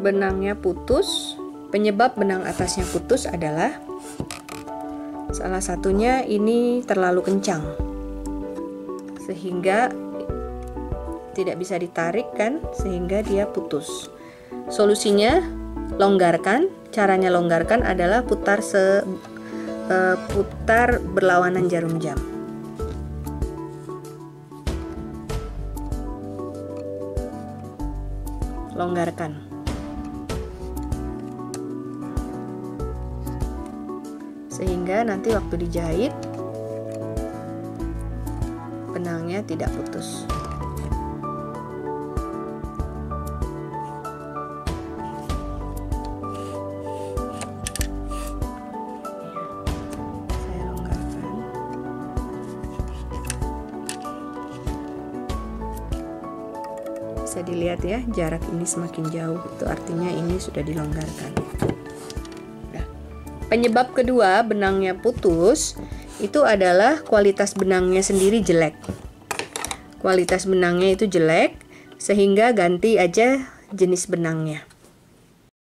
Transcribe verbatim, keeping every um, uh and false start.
benangnya putus, penyebab benang atasnya putus adalah salah satunya ini terlalu kencang sehingga tidak bisa ditarik kan, sehingga dia putus. Solusinya longgarkan. Caranya longgarkan adalah putar se uh, putar berlawanan jarum jam. Longgarkan. Sehingga nanti waktu dijahit benangnya tidak putus. Saya longgarkan. Bisa dilihat ya, jarak ini semakin jauh, itu artinya ini sudah dilonggarkan. Nah, penyebab kedua benangnya putus itu adalah kualitas benangnya sendiri jelek. Kualitas benangnya itu jelek, sehingga ganti aja jenis benangnya.